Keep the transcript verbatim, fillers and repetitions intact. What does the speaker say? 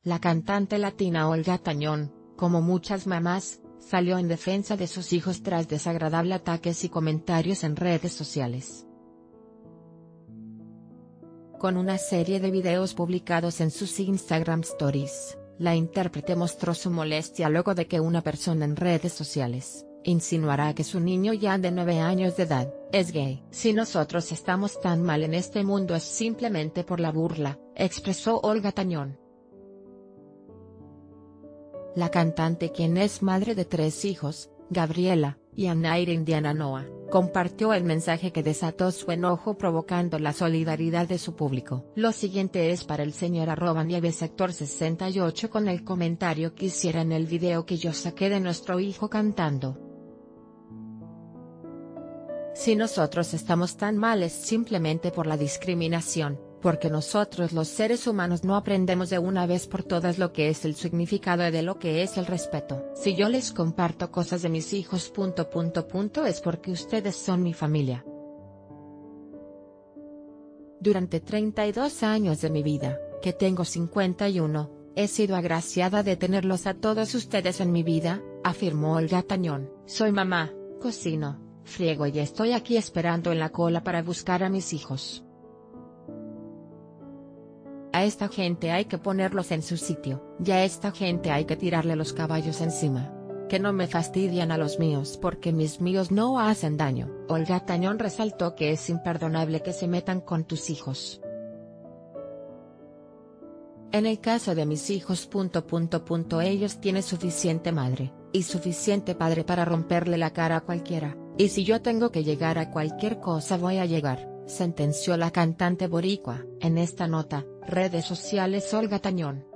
La cantante latina Olga Tañón, como muchas mamás, salió en defensa de sus hijos tras desagradables ataques y comentarios en redes sociales. Con una serie de videos publicados en sus Instagram Stories, la intérprete mostró su molestia luego de que una persona en redes sociales insinuara que su niño ya de nueve años de edad es gay. Si nosotros estamos tan mal en este mundo es simplemente por la burla, expresó Olga Tañón. La cantante, quien es madre de tres hijos, Gabriela y Anaira Indiana Noah, compartió el mensaje que desató su enojo provocando la solidaridad de su público. Lo siguiente es para el señor arroba nievesector sesenta y ocho con el comentario que hiciera en el video que yo saqué de nuestro hijo cantando. Si nosotros estamos tan mal es simplemente por la discriminación, porque nosotros los seres humanos no aprendemos de una vez por todas lo que es el significado de lo que es el respeto. Si yo les comparto cosas de mis hijos punto punto punto es porque ustedes son mi familia. Durante treinta y dos años de mi vida, que tengo cincuenta y uno, he sido agraciada de tenerlos a todos ustedes en mi vida, afirmó Olga Tañón. Soy mamá, cocino, friego y estoy aquí esperando en la cola para buscar a mis hijos. A esta gente hay que ponerlos en su sitio, y a esta gente hay que tirarle los caballos encima. Que no me fastidian a los míos porque mis míos no hacen daño. Olga Tañón resaltó que es imperdonable que se metan con tus hijos. En el caso de mis hijos punto punto punto ellos tienen suficiente madre, y suficiente padre para romperle la cara a cualquiera, y si yo tengo que llegar a cualquier cosa voy a llegar, sentenció la cantante boricua. En esta nota, redes sociales Olga Tañón.